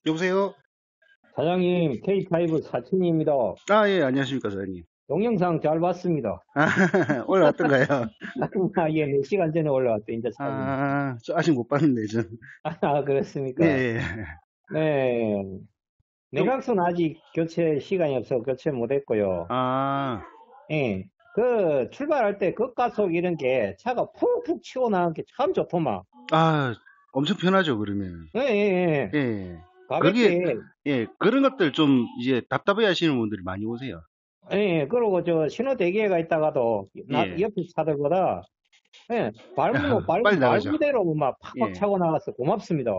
여보세요? 사장님, K5 사춘입니다. 아, 예, 안녕하십니까, 사장님. 동영상 잘 봤습니다. 아, 올라왔던가요? 예, 몇 시간 전에 올라왔대, 이제 사진. 아, 저 아직 못 봤는데, 전. 아, 예, 그렇습니까? 예. 네. 요, 내각선 아직 교체 시간이 없어 교체 못 했고요. 아, 예. 출발할 때 급가속 이런 게 차가 푹푹 치고 나가는 게 참 좋더만. 아, 엄청 편하죠, 그러면. 예, 예, 예. 예. 그게, 가볍게, 예, 그런 것들 좀 이제 답답해 하시는 분들이 많이 오세요. 예, 그러고 신호 대기회가 있다가도, 예. 옆에 차들보다, 예, 밟으면 빨리 나가죠. 밟으대로 막 팍팍 예. 차고 나가서 고맙습니다.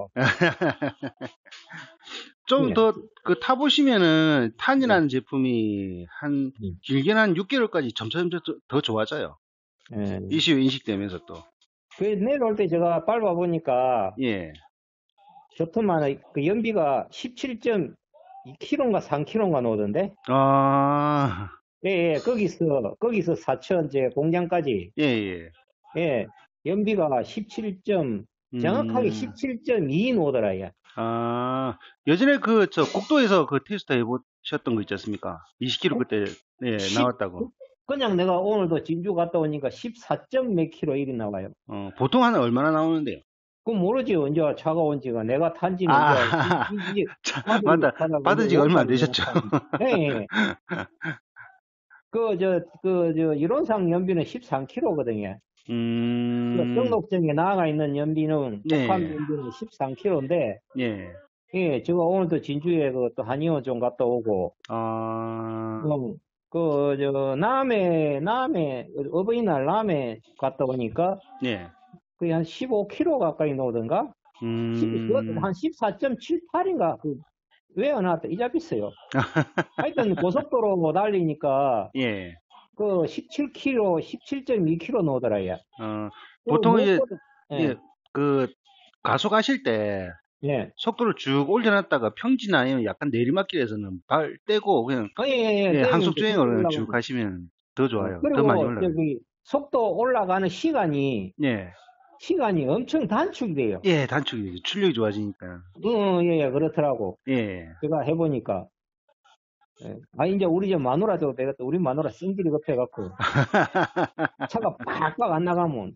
좀 예. 더, 타보시면은, 예. 탄이라는 제품이 음. 길게는 한 6개월까지 점점 더 좋아져요. 예. 이슈 인식되면서 또. 내려올 때 제가 밟아보니까, 예. 좋더만, 그 연비가 17.2km인가 3km인가 나오던데? 아, 예, 예, 거기서 사천, 공장까지, 예, 예. 예, 연비가 정확하게 음, 17.2 나오더라, 예. 아, 예전에 국도에서 그 테스트 해보셨던 거 있지 않습니까? 20km 그때, 예, 10, 나왔다고. 그냥 내가 오늘도 진주 갔다 오니까 14점 몇 킬로 일이 나와요. 보통 한 얼마나 나오는데요? 그건 모르지, 언제 차가 온지가. 내가 탄지는 아, 이제 참, 받은, 맞다. 받아본 지 받은 지가 얼마 안 5달이 되셨죠? 넘었다. 예, 예. 이론상 연비는 13km거든요. 음, 등록증에 나가 있는 연비는, 복합 예, 연비는 13km인데, 예, 예, 제가 오늘도 진주에 또 한의원 좀 갔다 오고, 아, 음, 어버이날 남해 갔다 오니까, 예, 거의 한 15km 가까이 나오던가? 그것도 음, 한 14.78인가? 왜 안 왔다? 이잡혔어요. 하여튼 고속도로 달리니까, 예, 17km, 17.2km 나오더라, 야. 보통 이제, 무엇보다, 예, 예, 그, 가속하실 때, 예. 속도를 쭉 올려놨다가 평지나 아니면 약간 내리막길에서는 발 떼고 그냥 예, 예, 예. 예, 떼면 이제 속도 항속주행으로 그냥 쭉 올라가고. 가시면 더 좋아요. 더 많이 그리고, 올라가요. 속도 올라가는 예, 시간이 엄청 단축이 돼요. 예, 단축이 되죠. 출력이 좋아지니까. 예, 예, 그렇더라고. 예, 제가 해보니까. 예. 이제 우리 집 마누라도 되겠다. 우리 마누라 성질이 급해갖고. 차가 팍팍 안 나가면,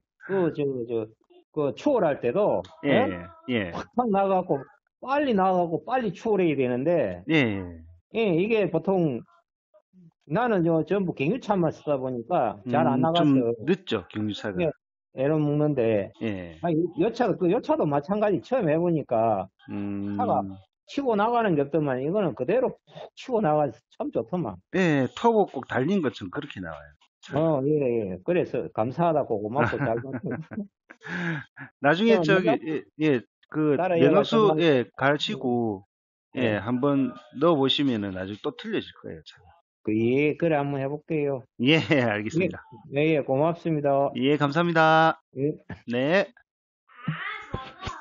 추월할 때도, 예? 예, 예, 팍팍 나가갖고, 빨리 추월해야 되는데, 예, 예, 이게 보통, 나는 전부 경유차만 쓰다 보니까 잘 안 나가서, 좀 늦죠, 경유차가. 예, 애를 먹는데, 예, 여차도 마찬가지 처음 해보니까, 차가 음, 치고 나가는 게 없더만, 이거는 그대로 푹 치고 나가서 참 좋더만. 예, 터보 꼭 달린 것처럼 그렇게 나와요, 차가. 예, 예. 그래서 감사하다고 고맙고 잘 봤습니다. 나중에 내가 예, 따라해가 내각수, 정말, 예, 예, 가르치고, 예, 예. 한번 넣어보시면은 나중에 또 틀려질 거예요, 차가. 예, 그래, 한번 해볼게요. 예, 예, 알겠습니다. 예, 예, 고맙습니다. 예, 감사합니다. 예. 네.